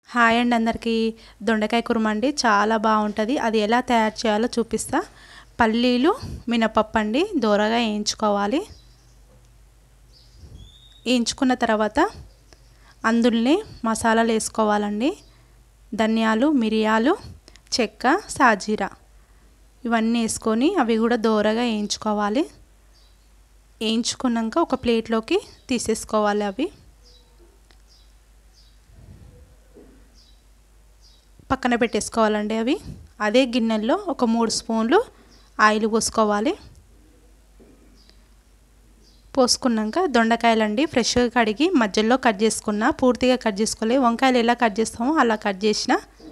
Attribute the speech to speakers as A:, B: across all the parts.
A: Hi అండి అందరికీ. దొండకాయ కుర్మా అండి, చాలా బాగుంటుంది. అది ఎలా తయారు చేయాలో చూపిస్తా. పల్లీలు, మినపప్పు అండి దోరగా వేయించుకోవాలి. వేయించుకున్న తర్వాత అందులోనే మసాలాలు వేసుకోవాలండి. ధనియాలు, మిరియాలు, చెక్క, సాజీరా ఇవన్నీ వేసుకొని అవి కూడా దోరగా వేయించుకోవాలి. వేయించుకున్నాక ఒక ప్లేట్లోకి తీసేసుకోవాలి. అవి పక్కన పెట్టేసుకోవాలండి. అదే గిన్నెల్లో ఒక 3 స్పూన్లు ఆయిల్ పోసుకోవాలి. పోసుకున్నాక దొండకాయలండి ఫ్రెష్గా కడిగి మధ్యలో కట్ చేసుకున్న, పూర్తిగా కట్ చేసుకోవాలి. వంకాయలు ఎలా కట్ చేస్తామో అలా కట్ చేసిన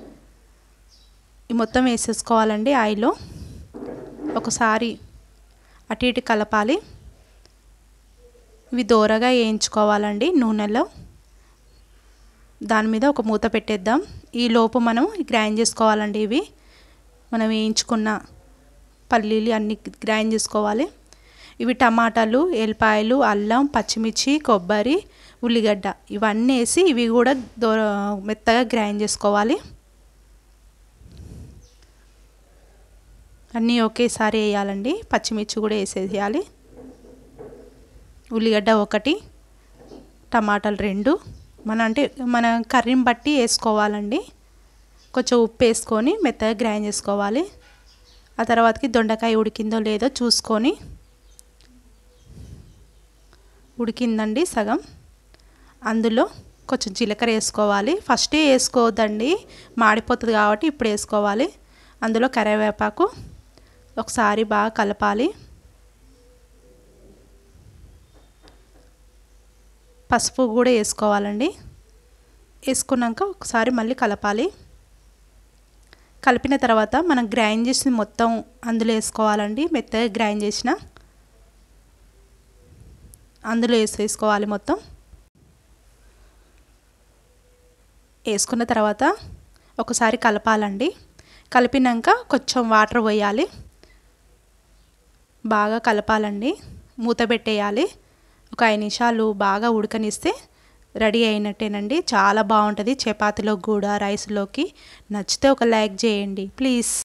A: ఈ మొత్తం వేసేసుకోవాలండి. ఆయిల్లో ఒకసారి అటు ఇటు కలపాలి. ఇవి దోరగా వేయించుకోవాలండి నూనెలో. దాని మీద ఒక మూత పెట్టేద్దాం. ఈ లోపు మనం గ్రైండ్ చేసుకోవాలండి. ఇవి మనం వేయించుకున్న పల్లీలు అన్నీ గ్రైండ్ చేసుకోవాలి. ఇవి టమాటాలు, ఎల్లిపాయలు, అల్లం, పచ్చిమిర్చి, కొబ్బరి, ఉల్లిగడ్డ ఇవన్నీ వేసి ఇవి కూడా మెత్తగా గ్రైండ్ చేసుకోవాలి. అన్నీ ఒకేసారి వేయాలండి. పచ్చిమిర్చి కూడా వేసేయాలి. ఉల్లిగడ్డ 1, టమాటాలు 2, మన కర్రీని బట్టి వేసుకోవాలండి. కొంచెం ఉప్పు వేసుకొని మెత్తగా గ్రైండ్ చేసుకోవాలి. ఆ తర్వాతకి దొండకాయ ఉడికిందో లేదో చూసుకొని, ఉడికిందండి సగం, అందులో కొంచెం జీలకర్ర వేసుకోవాలి. ఫస్టే వేసుకోవద్దండి, మాడిపోతుంది కాబట్టి ఇప్పుడు వేసుకోవాలి. అందులో కరివేపాకు ఒకసారి బాగా కలపాలి. పసుపు కూడా వేసుకోవాలండి. వేసుకున్నాక ఒకసారి మళ్ళీ కలపాలి. కలిపిన తర్వాత మనం గ్రైండ్ చేసి మొత్తం అందులో వేసుకోవాలండి. మెత్తగా గ్రైండ్ చేసిన అందులో వేసేసుకోవాలి. మొత్తం వేసుకున్న తర్వాత ఒకసారి కలపాలండి. కలిపినాక కొంచెం వాటర్ పోయాలి. బాగా కలపాలండి. మూత పెట్టేయాలి. ఒక 5 నిమిషాలు బాగా ఉడకనిస్తే రెడీ అయినట్టేనండి. చాలా బాగుంటుంది. చపాతీలోకి కూడా, రైస్లోకి. నచ్చితే ఒక లైక్ చేయండి ప్లీజ్.